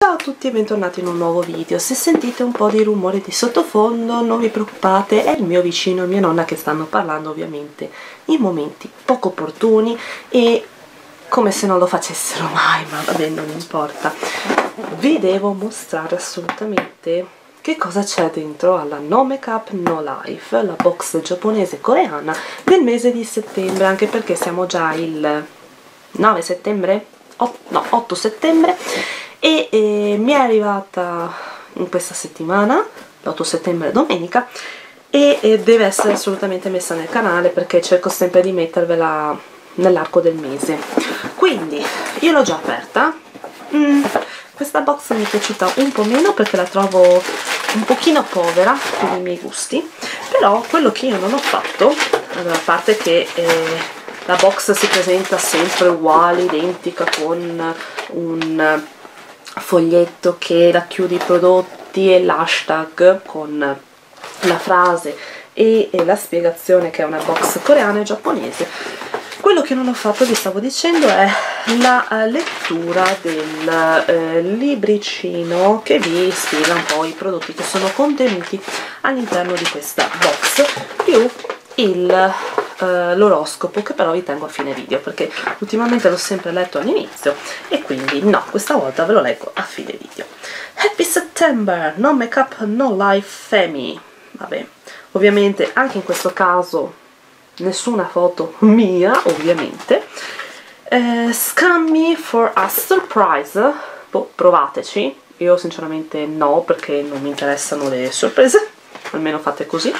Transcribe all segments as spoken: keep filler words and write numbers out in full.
Ciao a tutti e bentornati in un nuovo video. Se sentite un po' di rumore di sottofondo non vi preoccupate, è il mio vicino e mia nonna che stanno parlando ovviamente in momenti poco opportuni e come se non lo facessero mai, ma vabbè, non importa. Vi devo mostrare assolutamente che cosa c'è dentro alla No Makeup No Life, la box giapponese coreana del mese di settembre, anche perché siamo già il nove settembre? Oh, no, otto settembre. E eh, mi è arrivata in questa settimana, l'otto settembre domenica, e eh, deve essere assolutamente messa nel canale perché cerco sempre di mettervela nell'arco del mese. Quindi io l'ho già aperta. mm, questa box mi è piaciuta un po' meno perché la trovo un pochino povera per i miei gusti, però quello che io non ho fatto, allora, a parte che eh, la box si presenta sempre uguale, identica, con un foglietto che racchiude i prodotti e l'hashtag con la frase e, e la spiegazione, che è una box coreana e giapponese. Quello che non ho fatto, vi stavo dicendo, è la uh, lettura del uh, libricino che vi spiega un po' i prodotti che sono contenuti all'interno di questa box, più il Uh, l'oroscopo, che però vi tengo a fine video perché ultimamente l'ho sempre letto all'inizio e quindi no, questa volta ve lo leggo a fine video. Happy September, No Makeup No Life Femi. Vabbè, ovviamente anche in questo caso nessuna foto mia, ovviamente. uh, Scam Me for a Surprise. Boh, provateci. Io sinceramente no, perché non mi interessano le sorprese, almeno fate così.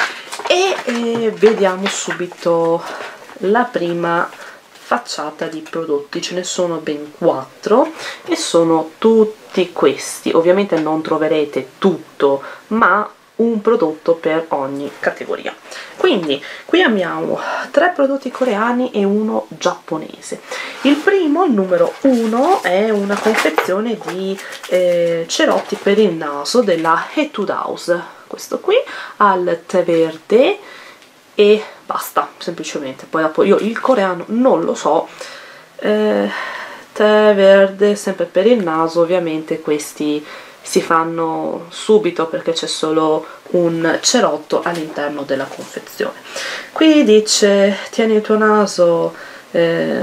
E eh, vediamo subito la prima facciata di prodotti. Ce ne sono ben quattro e sono tutti questi. Ovviamente non troverete tutto, ma un prodotto per ogni categoria. Quindi qui abbiamo tre prodotti coreani e uno giapponese. Il primo, il numero uno, è una confezione di eh, cerotti per il naso della Etude House. Questo qui al tè verde e basta, semplicemente. Poi dopo io il coreano non lo so. eh, tè verde sempre per il naso, ovviamente questi si fanno subito perché c'è solo un cerotto all'interno della confezione. Qui dice tieni il tuo naso eh,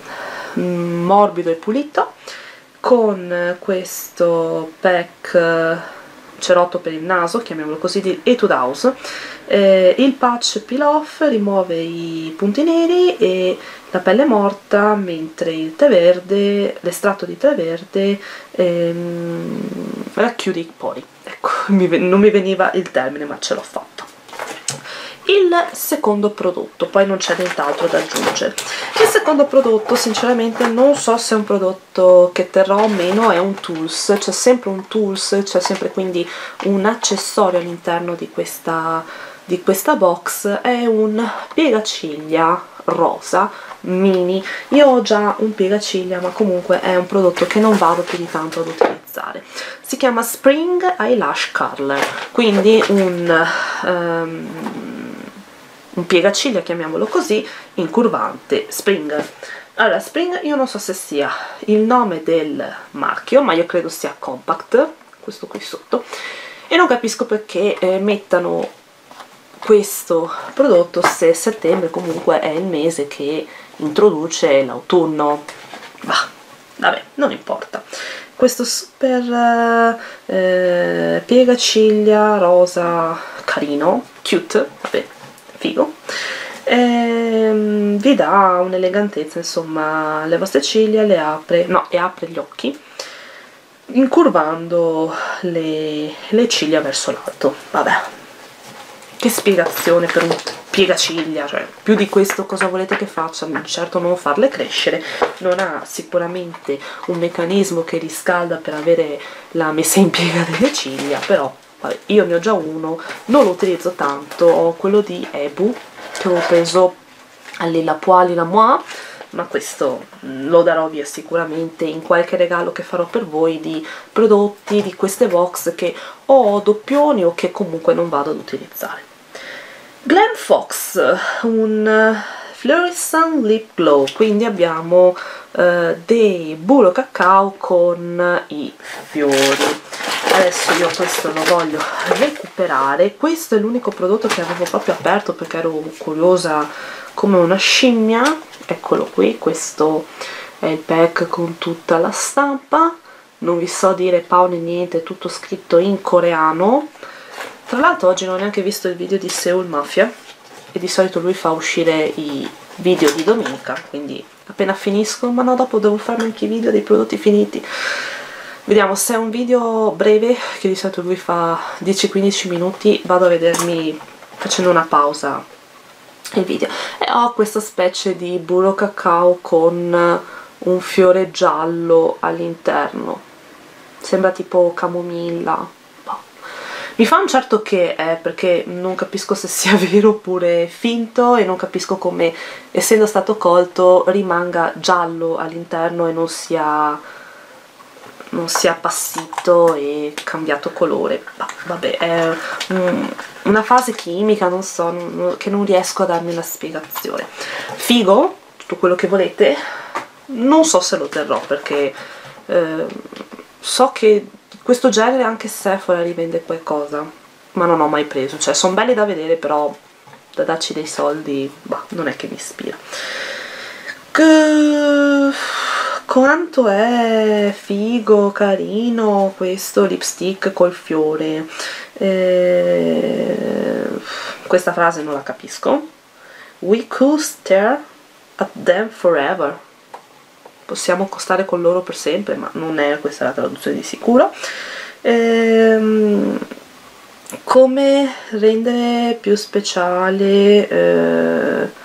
morbido e pulito con questo pack cerotto per il naso, chiamiamolo così, di Etude House. Eh, il patch peel off rimuove i punti neri e la pelle morta, mentre il tè verde, l'estratto di tè verde ehm, racchiude i pori. Ecco, mi, non mi veniva il termine, ma ce l'ho fatto. Il secondo prodotto, poi non c'è nient'altro da aggiungere. Il secondo prodotto sinceramente non so se è un prodotto che terrò o meno, è un tools, c'è sempre un tools, c'è sempre quindi un accessorio all'interno di questa, di questa box. È un piegaciglia rosa mini. Io ho già un piegaciglia, ma comunque è un prodotto che non vado più di tanto ad utilizzare. Si chiama Spring Eyelash Curler, quindi un um, un piegaciglia, chiamiamolo così, incurvante Spring. Allora, Spring io non so se sia il nome del marchio, ma io credo sia Compact, questo qui sotto, e non capisco perché eh, mettano questo prodotto se settembre comunque è il mese che introduce l'autunno. Bah, vabbè, non importa. Questo super eh, piegaciglia rosa carino, cute, vabbè, figo, ehm, vi dà un'elegantezza, insomma, le vostre ciglia le apre, no, e apre gli occhi incurvando le, le ciglia verso l'alto. Vabbè, che spiegazione per un piegaciglia, cioè più di questo cosa volete che faccia? Certo non farle crescere, non ha sicuramente un meccanismo che riscalda per avere la messa in piega delle ciglia, però vabbè, io ne ho già uno, non lo utilizzo tanto, ho quello di Ebu che ho preso all'Ila Pois Lila Moi, ma questo lo darò via sicuramente in qualche regalo che farò per voi di prodotti di queste box che o ho doppioni o che comunque non vado ad utilizzare. Glen Fox, un Fluorescent Lip Glow, quindi abbiamo eh, dei burro cacao con i fiori. Adesso io questo lo voglio recuperare. Questo è l'unico prodotto che avevo proprio aperto perché ero curiosa come una scimmia. Eccolo qui, questo è il pack con tutta la stampa. Non vi so dire pao né niente, è tutto scritto in coreano. Tra l'altro oggi non ho neanche visto il video di Seoul Mafia e di solito lui fa uscire i video di domenica, quindi appena finisco, ma no, dopo devo farmi anche i video dei prodotti finiti. Vediamo, se è un video breve, che di solito lui fa dieci quindici minuti, vado a vedermi facendo una pausa il video. E ho questa specie di burro cacao con un fiore giallo all'interno, sembra tipo camomilla. Boh. Mi fa un certo che è, perché non capisco se sia vero oppure finto e non capisco come, essendo stato colto, rimanga giallo all'interno e non sia non sia appassito e cambiato colore. Bah, vabbè, è um, una fase chimica, non so, non, che non riesco a darmi una spiegazione. Figo, tutto quello che volete. Non so se lo terrò perché eh, so che questo genere anche Sephora rivende qualcosa, ma non ho mai preso. Cioè, sono belli da vedere, però da darci dei soldi, bah, non è che mi ispira. Che... Quanto è figo, carino questo lipstick col fiore. Eh, questa frase non la capisco. We could stare at them forever. Possiamo stare con loro per sempre, ma non è questa la traduzione di sicuro. Eh, come rendere più speciale eh,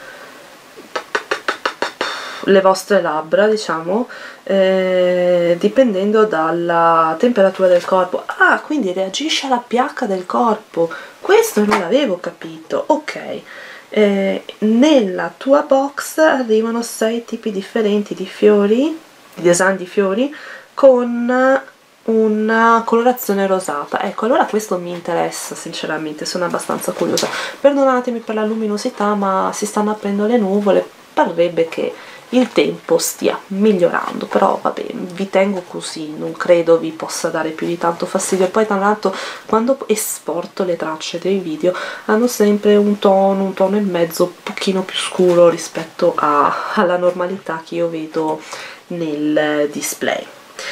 le vostre labbra, diciamo, eh, dipendendo dalla temperatura del corpo. Ah, quindi reagisce alla pH del corpo. Questo non l'avevo capito. Ok, eh, nella tua box arrivano sei tipi differenti di fiori, di design di fiori, con una colorazione rosata. Ecco, allora questo mi interessa sinceramente, sono abbastanza curiosa. Perdonatemi per la luminosità, ma si stanno aprendo le nuvole, parrebbe che il tempo stia migliorando, però vabbè, vi tengo così, non credo vi possa dare più di tanto fastidio. E poi tra l'altro quando esporto le tracce dei video hanno sempre un tono, un tono e mezzo un pochino più scuro rispetto a, alla normalità che io vedo nel display.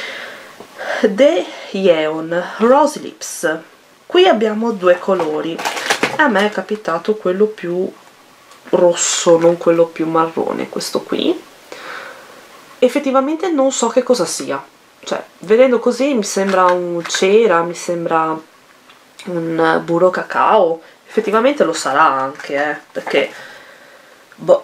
The Yeon Rose Lips, qui abbiamo due colori, a me è capitato quello più rosso, non quello più marrone, questo qui. Effettivamente non so che cosa sia, cioè vedendo così mi sembra un cera, mi sembra un burro cacao, effettivamente lo sarà anche, eh, perché boh.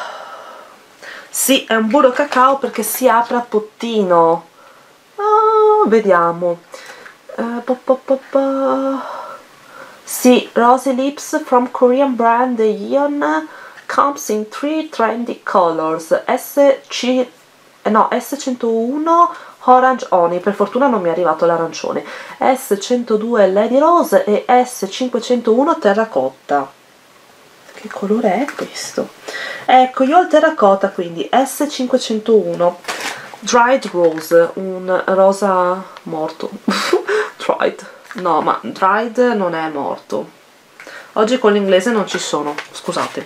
Sì, è un burro cacao perché si apre a pottino. Oh, vediamo. Uh, po, po, po, po. Sì, Rosy Lips from Korean brand The Yeon comes in three trendy colors, S C no, S centouno Orange Honey, per fortuna non mi è arrivato l'arancione, S centodue Lady Rose e S cinquecentouno Terracotta. Che colore è questo? Ecco, io ho il terracotta, quindi S cinquecentouno Dried Rose, un rosa morto. Dried, no, ma dried non è morto. Oggi con l'inglese non ci sono, scusate.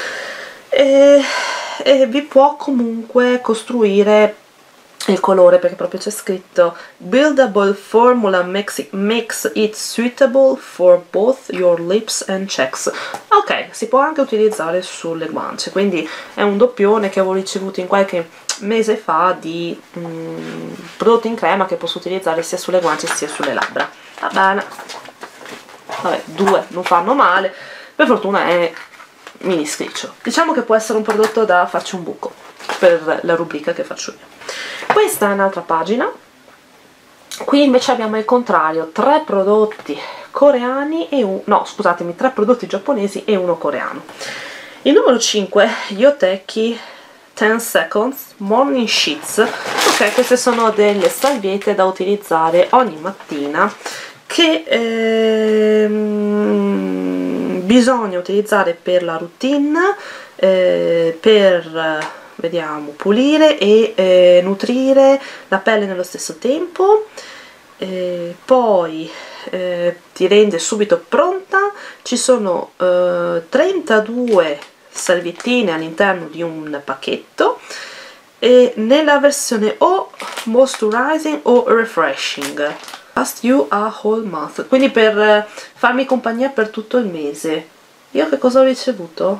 E, e vi può comunque costruire il colore, perché proprio c'è scritto Buildable Formula makes it, makes it suitable for both your lips and cheeks. Ok, si può anche utilizzare sulle guance, quindi è un doppione che avevo ricevuto in qualche mese fa di mm, prodotti in crema che posso utilizzare sia sulle guance sia sulle labbra. Va bene, vabbè, due non fanno male, per fortuna è mini scriccio. Diciamo che può essere un prodotto da farci un buco per la rubrica che faccio io. Questa è un'altra pagina. Qui invece abbiamo il contrario, tre prodotti coreani e un, no scusatemi, tre prodotti giapponesi e uno coreano. Il numero cinque, Yoteki ten seconds Morning Sheets. Ok, queste sono delle salviette da utilizzare ogni mattina che ehm, bisogna utilizzare per la routine eh, per, vediamo, pulire e eh, nutrire la pelle nello stesso tempo. Eh, poi eh, ti rende subito pronta. Ci sono eh, trentadue salviettine all'interno di un pacchetto, e nella versione o moisturizing o refreshing, last you a whole month, quindi per eh, farmi compagnia per tutto il mese. Io che cosa ho ricevuto?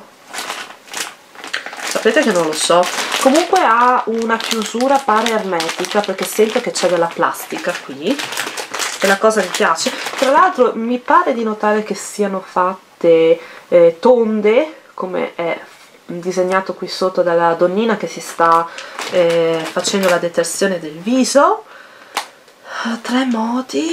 Sapete che non lo so. Comunque ha una chiusura pare ermetica, perché sento che c'è della plastica qui, è la cosa che mi piace. Tra l'altro mi pare di notare che siano fatte eh, tonde, come è disegnato qui sotto dalla donnina che si sta eh, facendo la detersione del viso. Tre modi.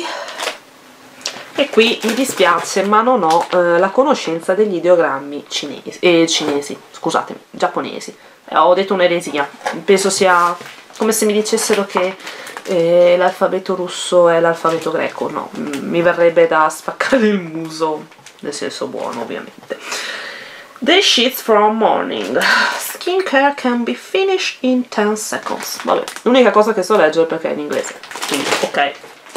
E qui mi dispiace, ma non ho eh, la conoscenza degli ideogrammi cinesi, eh, cinesi, scusatemi, giapponesi. Eh, ho detto un'eresia, penso sia come se mi dicessero che eh, l'alfabeto russo è l'alfabeto greco. No, mi verrebbe da spaccare il muso, nel senso buono ovviamente. The sheets from morning. Skincare can be finished in ten seconds. Vabbè, l'unica cosa che so leggere perché è in inglese, quindi ok.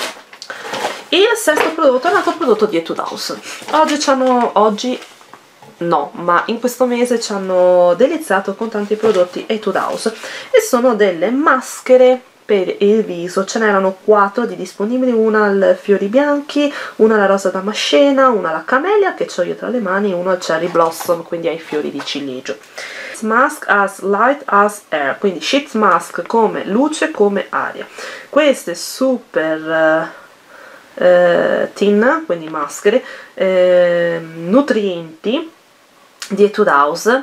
Il sesto prodotto è un altro prodotto di Etude House. Oggi ci hanno, oggi no, ma in questo mese ci hanno deliziato con tanti prodotti Etude House, e sono delle maschere per il viso. Ce n'erano quattro di disponibili, una al fiori bianchi, una alla rosa damascena, una alla camellia che ho io tra le mani, e uno al cherry blossom, quindi ai fiori di ciliegio. Mask as light as air, quindi sheet mask come luce, come aria. Queste super uh, uh, tin, quindi maschere uh, nutrienti di Etude House,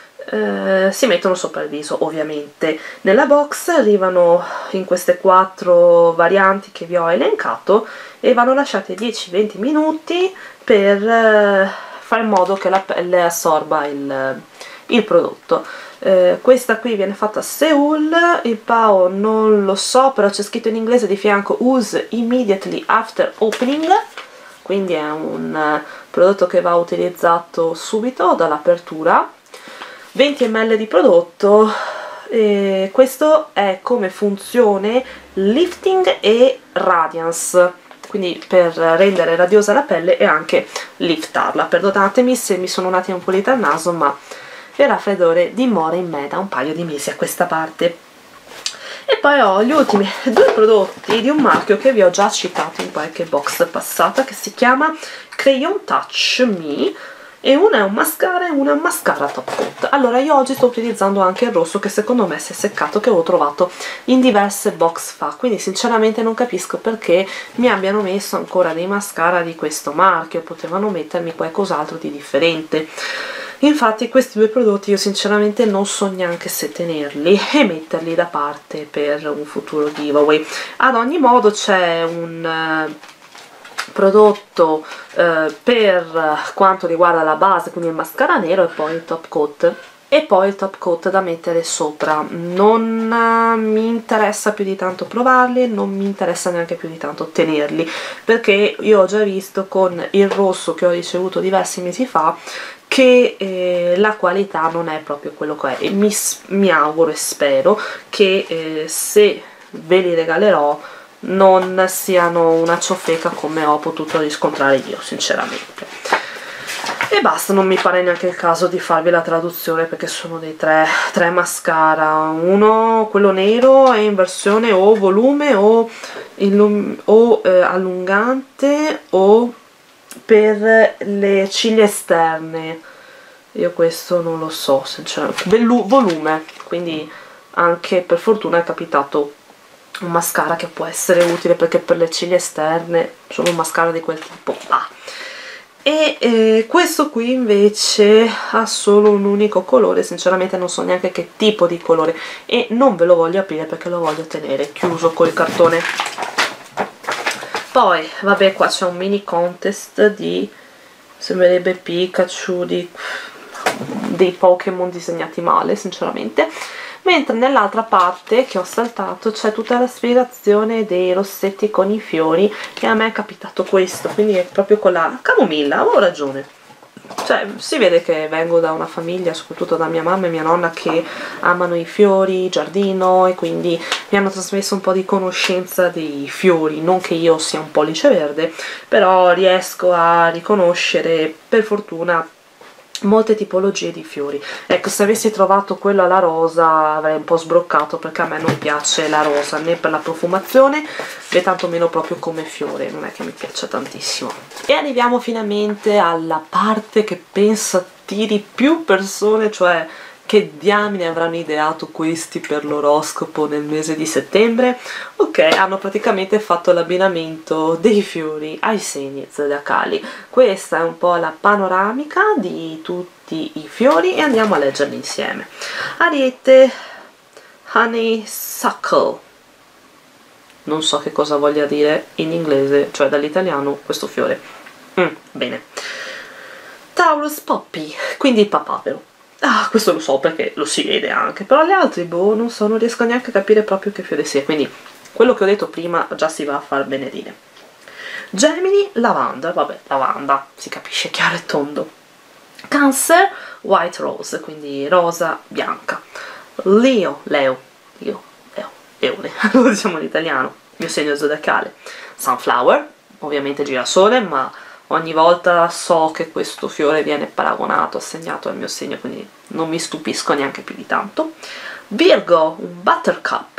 Uh, si mettono sopra il viso. Ovviamente nella box arrivano in queste quattro varianti che vi ho elencato, e vanno lasciate dieci venti minuti per uh, fare in modo che la pelle assorba il, il prodotto. Uh, questa qui viene fatta a Seoul, il P A O non lo so, però c'è scritto in inglese di fianco use immediately after opening, quindi è un uh, prodotto che va utilizzato subito dall'apertura. venti millilitri di prodotto, e questo è come funzione lifting e radiance, quindi per rendere radiosa la pelle e anche liftarla. Perdonatemi se mi sono un attimo pulita il naso, ma il raffreddore dimora in me da un paio di mesi a questa parte. E poi ho gli ultimi due prodotti di un marchio che vi ho già citato in qualche box passata, che si chiama Crayon Touch Me, e una è un mascara e una è un mascara top coat. Allora io oggi sto utilizzando anche il rosso, che secondo me si è seccato, che ho trovato in diverse box fa, quindi sinceramente non capisco perché mi abbiano messo ancora dei mascara di questo marchio, potevano mettermi qualcos'altro di differente. Infatti questi due prodotti io sinceramente non so neanche se tenerli e metterli da parte per un futuro giveaway. Ad ogni modo c'è un uh, prodotto uh, per quanto riguarda la base, quindi il mascara nero, e poi il top coat, e poi il top coat da mettere sopra. Non uh, mi interessa più di tanto provarli, non mi interessa neanche più di tanto tenerli, perché io ho già visto con il rosso che ho ricevuto diversi mesi fa che eh, la qualità non è proprio quello che è, e mi, mi auguro e spero che eh, se ve li regalerò non siano una ciofeca come ho potuto riscontrare io sinceramente. E basta, non mi pare neanche il caso di farvi la traduzione, perché sono dei tre, tre mascara. Uno, quello nero, è in versione o volume o, o eh, allungante o per le ciglia esterne. Io questo non lo so sinceramente. Volume, quindi anche per fortuna è capitato un mascara che può essere utile, perché per le ciglia esterne sono un mascara di quel tipo là. E eh, questo qui invece ha solo un unico colore, sinceramente non so neanche che tipo di colore, e non ve lo voglio aprire perché lo voglio tenere chiuso col cartone. Poi vabbè, qua c'è un mini contest di, sembrerebbe Pikachu, di, dei Pokémon disegnati male sinceramente, mentre nell'altra parte che ho saltato c'è tutta la spiegazione dei rossetti con i fiori, e a me è capitato questo, quindi è proprio con la camomilla, avevo ragione. cioè si vede che vengo da una famiglia, soprattutto da mia mamma e mia nonna, che amano i fiori, il giardino, e quindi mi hanno trasmesso un po' di conoscenza dei fiori. Non che io sia un pollice verde, però riesco a riconoscere, per fortuna, molte tipologie di fiori. Ecco, se avessi trovato quello alla rosa avrei un po' sbroccato, perché a me non piace la rosa né per la profumazione né tantomeno proprio come fiore, non è che mi piaccia tantissimo. E arriviamo finalmente alla parte che penso attiri più persone, cioè che diamine avranno ideato questi per l'oroscopo nel mese di settembre? Ok, hanno praticamente fatto l'abbinamento dei fiori ai segni zodiacali. Questa è un po' la panoramica di tutti i fiori e andiamo a leggerli insieme. Ariete, honeysuckle, non so che cosa voglia dire in inglese, cioè dall'italiano, questo fiore. Mm, bene. Taurus, poppy, quindi il papavero. Ah, questo lo so perché lo si vede anche, però gli altri, boh, non so, non riesco neanche a capire proprio che fiore sia, quindi quello che ho detto prima già si va a far benedire. Gemini, lavanda, vabbè, lavanda, si capisce, chiaro e tondo. Cancer, white rose, quindi rosa bianca. Leo, Leo, Leo, Leo, Leone, lo diciamo in italiano, mio segno zodiacale. Sunflower, ovviamente girasole, ma ogni volta so che questo fiore viene paragonato, assegnato al mio segno, quindi non mi stupisco neanche più di tanto. Virgo, un buttercup.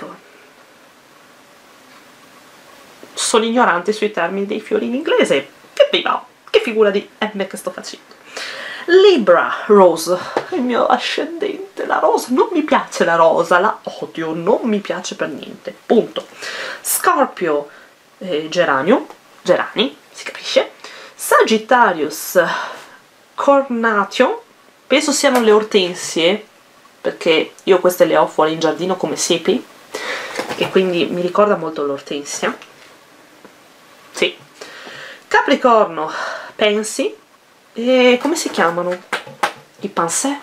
Sono ignorante sui termini dei fiori in inglese. Che viva, che figura di M che sto facendo. Libra, rose, il mio ascendente, la rosa. Non mi piace la rosa, la odio, non mi piace per niente, punto. Scorpio, eh, geranio, gerani, si capisce. Sagittarius, cornation, penso siano le ortensie, perché io queste le ho fuori in giardino come siepi, e quindi mi ricorda molto l'ortensia. Sì. Capricorno, pensi, e come si chiamano? I pensées?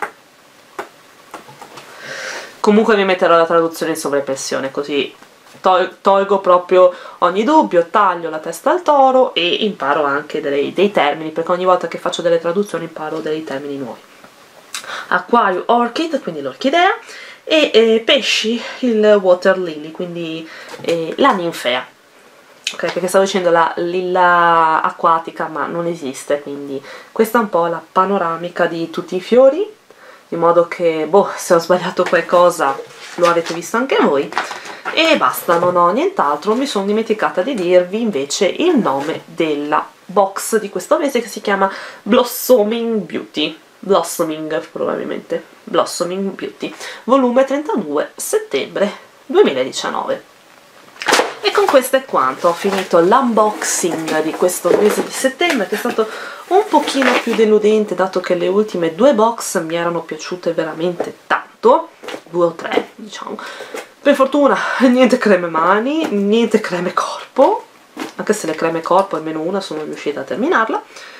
Comunque vi metterò la traduzione in sovraimpressione, così Tol tolgo proprio ogni dubbio, taglio la testa al toro e imparo anche dei, dei termini, perché ogni volta che faccio delle traduzioni imparo dei termini nuovi. Acquario, orchid, quindi l'orchidea, e eh, pesci, il water lily, quindi eh, la ninfea. Ok, perché stavo dicendo la lilla acquatica, ma non esiste, quindi questa è un po' la panoramica di tutti i fiori, in modo che, boh, se ho sbagliato qualcosa lo avete visto anche voi. E basta, non ho nient'altro. Mi sono dimenticata di dirvi invece il nome della box di questo mese, che si chiama Blossoming Beauty. Blossoming, probabilmente. Blossoming Beauty. Volume trentadue, settembre duemiladiciannove. E con questo è quanto. Ho finito l'unboxing di questo mese di settembre, che è stato un pochino più deludente, dato che le ultime due box mi erano piaciute veramente tanto. Due o tre, diciamo. Per fortuna niente creme mani, niente creme corpo, anche se le creme corpo almeno una sono riuscita a terminarla.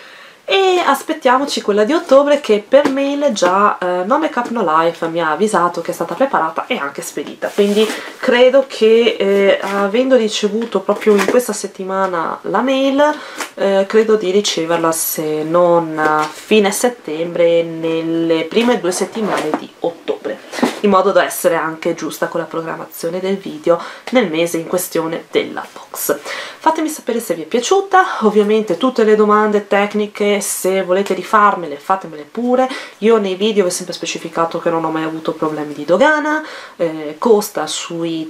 E aspettiamoci quella di ottobre, che per mail già eh, No Makeup No Life mi ha avvisato che è stata preparata e anche spedita, quindi credo che eh, avendo ricevuto proprio in questa settimana la mail, eh, credo di riceverla, se non a fine settembre, nelle prime due settimane di ottobre, in modo da essere anche giusta con la programmazione del video nel mese in questione della box. Fatemi sapere se vi è piaciuta, ovviamente tutte le domande tecniche, se volete rifarmele fatemele pure. Io nei video ho sempre specificato che non ho mai avuto problemi di dogana, eh, costa sui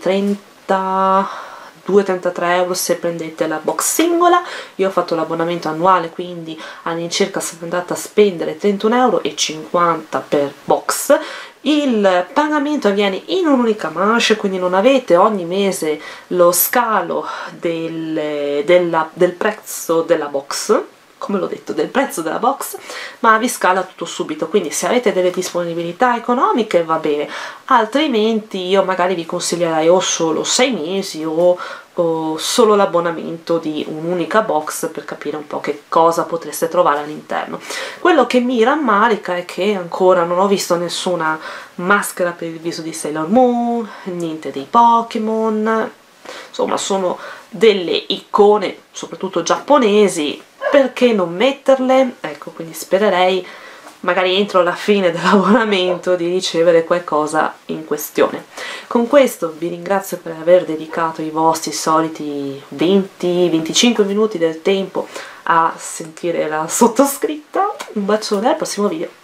trentadue trentatré euro se prendete la box singola. Io ho fatto l'abbonamento annuale, quindi all'incirca sono andata a spendere trentuno e cinquanta euro per box. Il pagamento avviene in un'unica manche, quindi non avete ogni mese lo scalo del, della, del prezzo della box, come l'ho detto, del prezzo della box, ma vi scala tutto subito, quindi se avete delle disponibilità economiche va bene, altrimenti io magari vi consiglierei o solo sei mesi o, o solo l'abbonamento di un'unica box, per capire un po' che cosa potreste trovare all'interno. Quello che mi rammarica è che ancora non ho visto nessuna maschera per il viso di Sailor Moon, niente dei Pokémon, insomma sono delle icone soprattutto giapponesi, perché non metterle? Ecco, quindi spererei magari entro la fine dell'abbonamento di ricevere qualcosa in questione. Con questo vi ringrazio per aver dedicato i vostri soliti venti venticinque minuti del tempo a sentire la sottoscritta. Un bacione, al prossimo video.